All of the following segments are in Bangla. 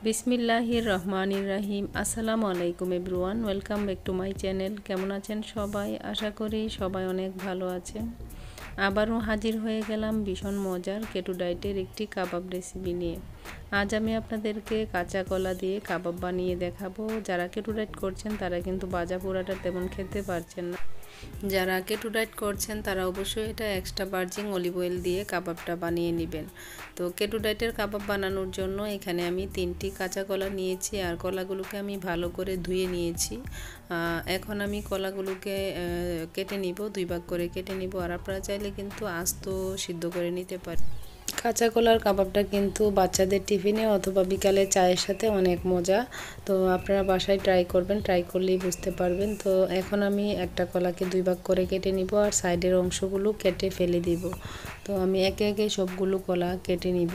বিসমিল্লাহির রহমানির রহিম। আসসালামু আলাইকুম everyone, welcome back to my channel. কেমন আছেন সবাই? আশা করি সবাই অনেক ভালো আছেন। আবারও হাজির হয়ে গেলাম ভীষণ মজার কেটো ডায়েটের একটি কাবাব রেসিপি নিয়ে। আজ আমি আপনাদেরকে কাঁচা কলা দিয়ে কাবাব বানিয়ে দেখাবো। যারা কেটো ডায়েট করছেন তারা কিন্তু ভাজা পোড়াটা তেমন খেতে পারছেন না। যারা কেটো ডায়েট করছেন তারা অবশ্যই এটা এক্সট্রা ভার্জিন অলিভ অয়েল দিয়ে কাবাবটা বানিয়ে নেবেন। তো কেটো ডায়েটের কাবাব বানানোর জন্য এখানে আমি 3টি কাঁচা কলা নিয়েছি আর কলাগুলোকে আমি ভালো করে ধুয়ে নিয়েছি। এখন আমি কলাগুলোকে কেটে নিব, 2 ভাগ করে কেটে নিব। আর আপনারা চাইলে কিন্তু আস্ত সিদ্ধ করে নিতে পারেন। কাঁচা কলার কাবাবটা কিন্তু বাচ্চাদের টিফিনে অথবা বিকালে চায়ের সাথে অনেক মজা। তো আপনারা বাসায় ট্রাই করবেন, ট্রাই করলেই বুঝতে পারবেন। তো এখন আমি একটা কলাকে 2 ভাগ করে কেটে নিব আর সাইডের অংশগুলো কেটে ফেলে দিব। তো আমি একে একে সবগুলো কলা কেটে নিব।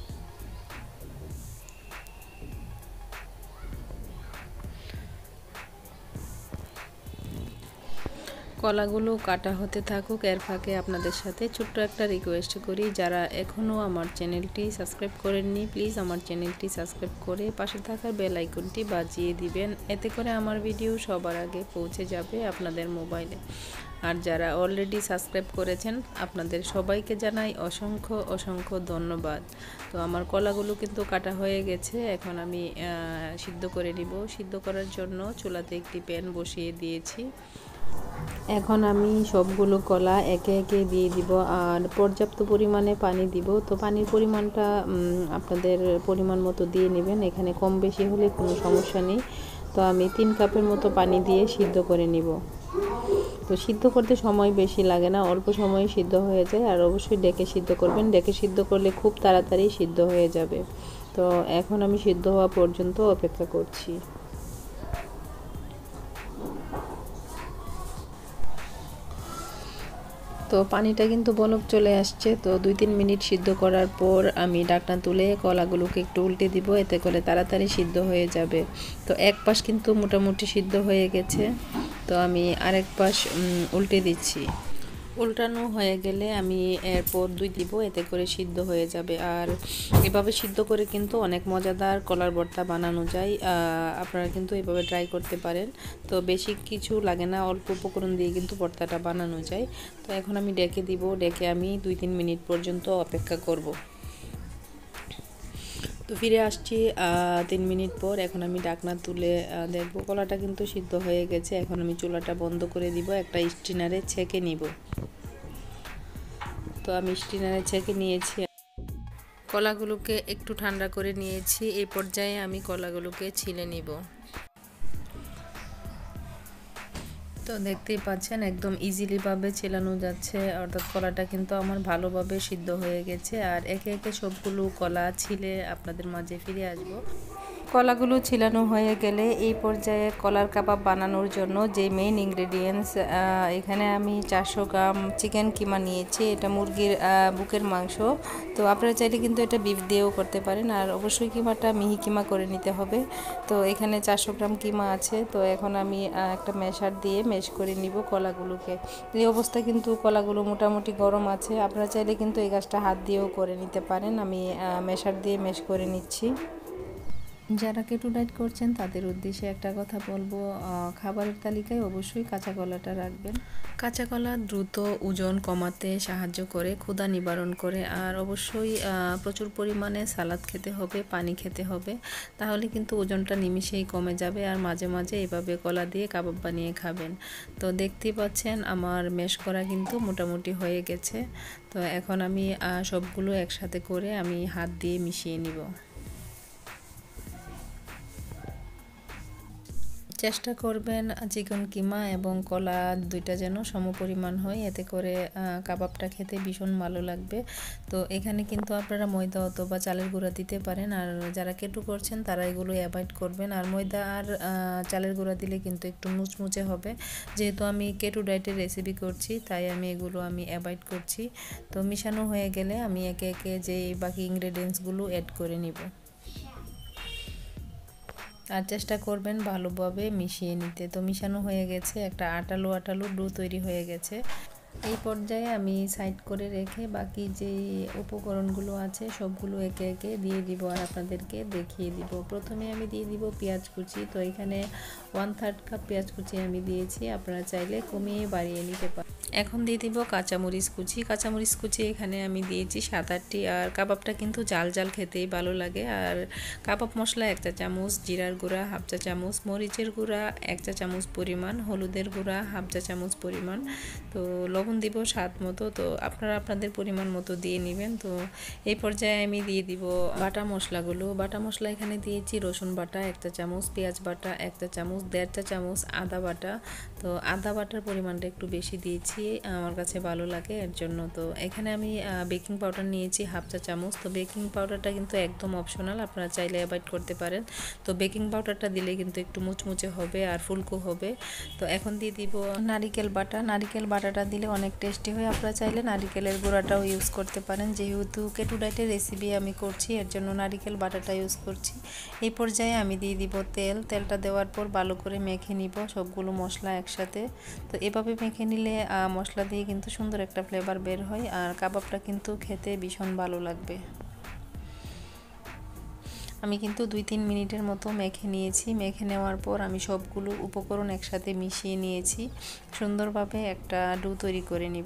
কলাগুলো কাটা হতে থাকুক, এর ফাঁকে আপনাদের সাথে ছোট্ট একটা রিকোয়েস্ট করি, যারা এখনও আমার চ্যানেলটি সাবস্ক্রাইব করেননি প্লিজ আমার চ্যানেলটি সাবস্ক্রাইব করে পাশে থাকা বেল আইকনটি বাজিয়ে দিবেন। এতে করে আমার ভিডিও সবার আগে পৌঁছে যাবে আপনাদের মোবাইলে। আর যারা অলরেডি সাবস্ক্রাইব করেছেন আপনাদের সবাইকে জানাই অসংখ্য অসংখ্য ধন্যবাদ। তো আমার কলাগুলো কিন্তু কাটা হয়ে গেছে, এখন আমি সিদ্ধ করে নিব। সিদ্ধ করার জন্য চুলাতে একটি প্যান বসিয়ে দিয়েছি। এখন আমি সবগুলো কলা একে একে দিয়ে দিব আর পর্যাপ্ত পরিমাণে পানি দিব। তো পানির পরিমাণটা আপনাদের পরিমাণ মতো দিয়ে নেবেন, এখানে কম বেশি হলে কোনো সমস্যা নেই। তো আমি 3 কাপের মতো পানি দিয়ে সিদ্ধ করে নিব। তো সিদ্ধ করতে সময় বেশি লাগে না, অল্প সময়ে সিদ্ধ হয়ে যায়। আর অবশ্যই ডেকে সিদ্ধ করবেন, ডেকে সিদ্ধ করলে খুব তাড়াতাড়ি সিদ্ধ হয়ে যাবে। তো এখন আমি সিদ্ধ হওয়া পর্যন্ত অপেক্ষা করছি। তো পানিটা কিন্তু বলক চলে আসছে। তো 2-3 মিনিট সিদ্ধ করার পর আমি ঢাকনা তুলে কলাগুলোকে একটু উল্টে দিব, এতে করে তাড়াতাড়ি সিদ্ধ হয়ে যাবে। তো এক পাশ কিন্তু মোটামুটি সিদ্ধ হয়ে গেছে, তো আমি আরেক পাশ উল্টে দিচ্ছি। উল্টানো হয়ে গেলে আমি এরপর 2 দিব, এতে করে সিদ্ধ হয়ে যাবে। আর এভাবে সিদ্ধ করে কিন্তু অনেক মজাদার কলার ভর্তা বানানো যায়, আপনারা কিন্তু এভাবে ট্রাই করতে পারেন। তো বেশি কিছু লাগে না, অল্প উপকরণ দিয়ে কিন্তু ভর্তাটা বানানো যায়। তো এখন আমি ডেকে দিব, ডেকে আমি 2-3 মিনিট পর্যন্ত অপেক্ষা করব। তো ফিরে আসছি 3 মিনিট পর। এখন আমি ঢাকনা তুলে দেখব কলাটা কিন্তু সিদ্ধ হয়ে গেছে। এখন আমি চুলাটা বন্ধ করে দিব, একটা স্ট্রেনারে ছেঁকে নিব। তো আমি স্ট্রেনারে ছেঁকে নিয়েছি, কলাগুলোকে একটু ঠান্ডা করে নিয়েছি। এই পর্যায়ে আমি কলাগুলোকে ছিলে নিব। তো দেখতেই পাচ্ছেন একদম ইজিলি ভাবে ছেলানো যাচ্ছে, অর্থাৎ কলাটা কিন্তু আমার ভালোভাবে সিদ্ধ হয়ে গেছে। আর একে একে সবগুলো কলা ছিলে আপনাদের মাঝে ফিরে আসব। কলাগুলো ছিলানো হয়ে গেলে এই পর্যায়ে কলার কাবাব বানানোর জন্য যে মেইন ইনগ্রেডিয়েন্টস, এখানে আমি 400 গ্রাম চিকেন কিমা নিয়েছি। এটা মুরগির বুকের মাংস। তো আপনারা চাইলে কিন্তু এটা বিফ দিয়েও করতে পারেন, আর অবশ্যই কিমাটা মিহি কিমা করে নিতে হবে। তো এখানে 400 গ্রাম কিমা আছে। তো এখন আমি একটা ম্যাশার দিয়ে ম্যাশ করে নিব কলাগুলোকে। এই অবস্থায় কিন্তু কলাগুলো মোটামুটি গরম আছে, আপনারা চাইলে কিন্তু এই কাজটা হাত দিয়েও করে নিতে পারেন। আমি ম্যাশার দিয়ে ম্যাশ করে নিচ্ছি। যারা কেটো ডায়েট করছেন তাদের উদ্দেশ্যে একটা কথা বলবো, খাবারের তালিকায় অবশ্যই কাঁচা কলাটা রাখবেন। কাঁচা কলা দ্রুত ওজন কমাতে সাহায্য করে, ক্ষুধা নিবারণ করে। আর অবশ্যই প্রচুর পরিমাণে সালাদ খেতে হবে, পানি খেতে হবে, তাহলে কিন্তু ওজনটা নিমিষেই কমে যাবে। আর মাঝে মাঝে এভাবে কলা দিয়ে কাবাব বানিয়ে খাবেন। তো দেখতেই পাচ্ছেন আমার ম্যাশ করা কিন্তু মোটামুটি হয়ে গেছে। তো এখন আমি সবগুলো একসাথে করে আমি হাত দিয়ে মিশিয়ে নিব। চেষ্টা করবেন চিকেন কিমা এবং কলা দুইটা যেন সমপরিমাণ হয়, এতে করে কাবাবটা খেতে ভীষণ ভালো লাগবে। তো এখানে কিন্তু আপনারা ময়দা অথবা চালের গুঁড়া দিতে পারেন। আর যারা কেটো করছেন তারা এগুলো অ্যাভয়েড করবেন। আর ময়দা আর চালের গুঁড়া দিলে কিন্তু একটু মুচমুচে হবে। যেহেতু আমি কেটো ডায়েটের রেসিপি করছি তাই আমি এগুলো অ্যাভয়েড করছি। তো মিশানো হয়ে গেলে আমি একে একে যে বাকি ইনগ্রেডিয়েন্টসগুলো অ্যাড করে নিব। আর চেষ্টা করবেন ভালোভাবে মিশিয়ে নিতে। তো মিশানো হয়ে গেছে, একটা আটালো আটালো ডো তৈরি হয়ে গেছে। এই পর্যায়ে আমি সাইড করে রেখে বাকি যে উপকরণগুলো আছে সবগুলো একে একে দিয়ে দিব আর আপনাদেরকে দেখিয়ে দিব। প্রথমে আমি দিয়ে দিব পেঁয়াজ কুচি। তো এখানে 1/3 কাপ পেঁয়াজ কুচি আমি দিয়েছি, আপনারা চাইলে কমিয়ে বাড়িয়ে নিতে পারেন। এখন দিয়ে দিব কাঁচামরিচ কুচি। কাঁচামরিচ কুচি এখানে আমি দিয়েছি 7-8টি। আর কাবাবটা কিন্তু জাল জাল খেতেই ভালো লাগে। আর কাবাব মশলা 1 চা চামচ, জিরার গুঁড়া 1/2 চা চামচ, মরিচের গুঁড়া 1 চা চামচ পরিমাণ, হলুদের গুঁড়া 1/2 চা চামচ পরিমাণ। তো লবণ দিব স্বাদ মতো। তো আপনারা আপনাদের পরিমাণ মতো দিয়ে নেবেন। তো এই পর্যায়ে আমি দিয়ে দিব বাটা মশলাগুলো। বাটা মশলা এখানে দিয়েছি রসুন বাটা 1 চা চামচ, পেঁয়াজ বাটা 1 চা চামচ, 1.5 চা চামচ আদা বাটা। তো আদা বাটার পরিমাণটা একটু বেশি দিয়েছি, আমার কাছে ভালো লাগে এর জন্য। তো এখানে আমি বেকিং পাউডার নিয়েছি 1/2 চা চামচ। তো বেকিং পাউডারটা কিন্তু একদম অপশনাল, আপনারা চাইলে অ্যাভয়েড করতে পারেন। তো বেকিং পাউডারটা দিলে কিন্তু একটু মুচমুচে হবে আর ফুলকো হবে। তো এখন দিয়ে দিব নারিকেল বাটা। নারিকেল বাটাটা দিলে অনেক টেস্টি হয়, আপনারা চাইলে নারিকেলের গুঁড়াটাও ইউজ করতে পারেন। যেহেতু কেটো ডায়েটের রেসিপি আমি করছি এর জন্য নারিকেল বাটাটা ইউজ করছি। এই পর্যায়ে আমি দিয়ে দিব তেল। তেলটা দেওয়ার পর ভালো করে মেখে নিব সবগুলো মশলা একসাথে। তো এভাবে মেখে নিলে মশলা দিয়ে কিন্তু সুন্দর একটা ফ্লেভার বের হয় আর কাবাবটা কিন্তু খেতে ভীষণ ভালো লাগবে। আমি কিন্তু 2-3 মিনিটের মতো মেখে নিয়েছি। মেখে নেওয়ার পর আমি সবগুলো উপকরণ একসাথে মিশিয়ে নিয়েছি। সুন্দরভাবে একটা ডো তৈরি করে নিব।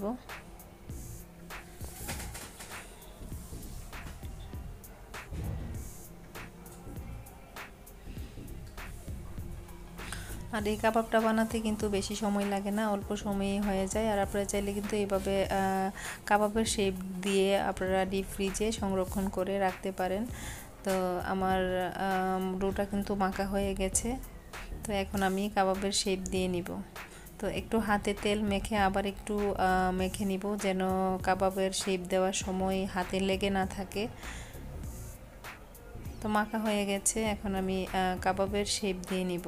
আর এই কাবাবটা বানাতে কিন্তু বেশি সময় লাগে না, অল্প সময়ে হয়ে যায়। আর আপনারা চাইলে কিন্তু এইভাবে কাবাবের শেপ দিয়ে আপনারা ডিপ ফ্রিজে সংরক্ষণ করে রাখতে পারেন। তো আমার ডোটা কিন্তু মাখা হয়ে গেছে। তো এখন আমি কাবাবের শেপ দিয়ে নিব। তো একটু হাতে তেল মেখে আবার একটু মেখে নিব যেন কাবাবের শেপ দেওয়ার সময় হাতে লেগে না থাকে। তো মাখা হয়ে গেছে, এখন আমি কাবাবের শেপ দিয়ে নিব।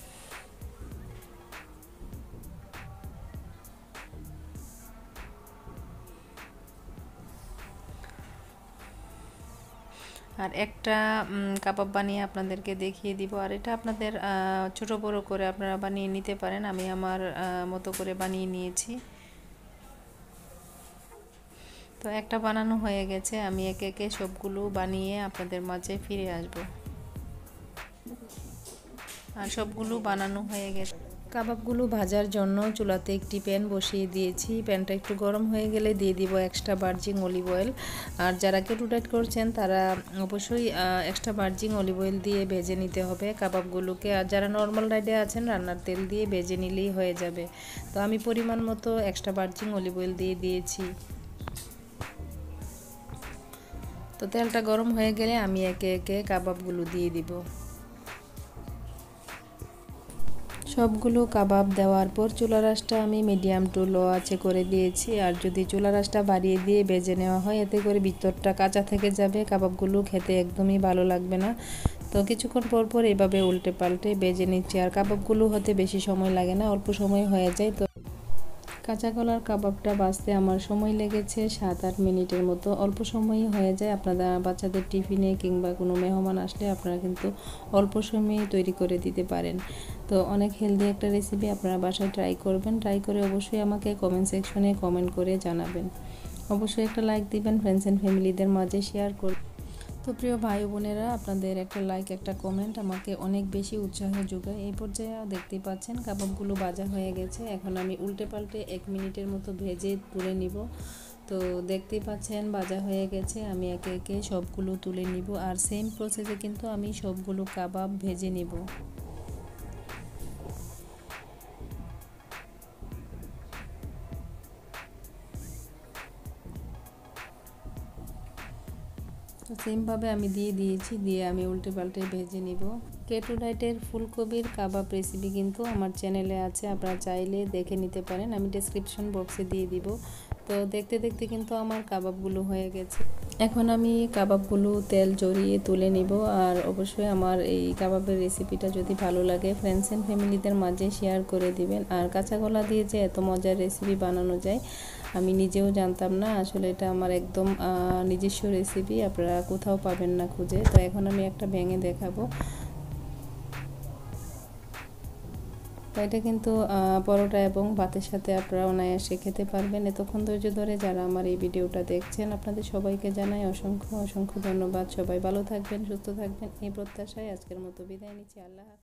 আর একটা কাবাব বানিয়ে আপনাদেরকে দেখিয়ে দিব। আর এটা আপনাদের ছোট বড় করে আপনারা বানিয়ে নিতে পারেন। আমি আমার মতো করে বানিয়ে নিয়েছি। তো একটা বানানো হয়ে গেছে, আমি একে একে সবগুলো বানিয়ে আপনাদের মাঝে ফিরে আসব। আর সবগুলো বানানো হয়ে গেছে। কাবাবগুলো ভাজার জন্য চুলাতে একটি প্যান বসিয়ে দিয়েছি। প্যানটা একটু গরম হয়ে গেলে দিয়ে দিব এক্সট্রা ভার্জিন অলিভ অয়েল। আর যারা কেটো ডায়েট করছেন তারা অবশ্যই এক্সট্রা ভার্জিন অলিভ অয়েল দিয়ে ভেজে নিতে হবে কাবাবগুলোকে। আর যারা নর্মাল ডায়েটে আছেন রান্নার তেল দিয়ে ভেজে নিলেই হয়ে যাবে। তো আমি পরিমাণ মতো এক্সট্রা ভার্জিন অলিভ অয়েল দিয়ে দিয়েছি। তো তেলটা গরম হয়ে গেলে আমি একে একে কাবাবগুলো দিয়ে দিব। সবগুলো কাবাব দেওয়ার পর চুলার আঁচটা আমি মিডিয়াম টু লো আঁচে করে দিয়েছি। আর যদি চুলার আঁচটা বাড়িয়ে দিয়ে ভেজে নেওয়া হয় এতে করে ভিতরটা কাঁচা থেকে যাবে, কাবাবগুলো খেতে একদমই ভালো লাগবে না। তো কিছুক্ষণ পর পর এভাবে উল্টে পাল্টে ভেজে নিচ্ছি। আর কাবাবগুলো হতে বেশি সময় লাগে না, অল্প সময় হয়ে যায়। তো কাঁচা কলার কাবাবটা ভাজতে আমার সময় লেগেছে 7-8 মিনিটের মতো, অল্প সময়ই হয়ে যায়। আপনারা বাচ্চাদের টিফিনে কিংবা কোনো মেহমান আসলে আপনারা কিন্তু অল্প সময়ে তৈরি করে দিতে পারেন। তো অনেক হেলদি একটা রেসিপি, আপনারা বাসায় ট্রাই করবেন। ট্রাই করে অবশ্যই আমাকে কমেন্ট সেকশনে কমেন্ট করে জানাবেন। অবশ্যই একটা লাইক দিবেন, ফ্রেন্ডস অ্যান্ড ফ্যামিলিদের মাঝে শেয়ার করবেন। তো প্রিয় ভাই বোনেরা, আপনাদের একটা লাইক একটা কমেন্ট আমাকে অনেক বেশি উৎসাহ যোগায়। এই পর্যায়ে দেখতেই পাচ্ছেন কাবাবগুলো ভাজা হয়ে গেছে। এখন আমি উল্টে পাল্টে 1 মিনিটের মতো ভেজে তুলে নিব। তো দেখতেই পাচ্ছেন ভাজা হয়ে গেছে, আমি একে একে সবগুলো তুলে নিব। আর সেম প্রসেসে কিন্তু আমি সবগুলো কাবাব ভেজে নিব। তো সেমভাবে আমি দিয়ে দিয়েছি, দিয়ে আমি উল্টে পাল্টে ভেজে নিব। কেটো ডায়েটের ফুলকপির কাবাব রেসিপি কিন্তু আমার চ্যানেলে আছে, আপনারা চাইলে দেখে নিতে পারেন, আমি ডেসক্রিপশন বক্সে দিয়ে দিব। তো দেখতে দেখতে কিন্তু আমার কাবাবগুলো হয়ে গেছে। এখন আমি কাবাবগুলো তেল জড়িয়ে তুলে নিব। আর অবশ্যই আমার এই কাবাবের রেসিপিটা যদি ভালো লাগে ফ্রেন্ডস অ্যান্ড ফ্যামিলিদের মাঝে শেয়ার করে দিবেন। আর কাঁচা কলা দিয়ে যে এত মজার রেসিপি বানানো যায় আমি নিজেও জানতাম না। আসলে এটা আমার একদম নিজস্ব রেসিপি, আপনারা কোথাও পাবেন না খুঁজে। তো এখন আমি একটা ভেঙে দেখাবো। এটা কিন্তু পরোটা এবং ভাতের সাথে আপনারা অনায়াসে খেতে পারবেন। এতক্ষণ ধৈর্য ধরে যারা আমার এই ভিডিওটা দেখছেন আপনাদের সবাইকে জানাই অসংখ্য অসংখ্য ধন্যবাদ। সবাই ভালো থাকবেন, সুস্থ থাকবেন এই প্রত্যাশায় আজকের মতো বিদায় নিচ্ছি। আল্লাহ হাফেজ।